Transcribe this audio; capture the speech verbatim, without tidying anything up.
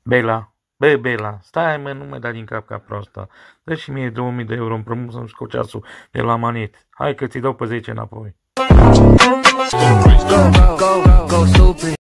Bela, bă, Bela, stai mă, nu mă da din cap ca prostă. Dă și mie două mii de euro împrumut să-mi scot ceasul de la manet. Hai că ți dau pe zece înapoi.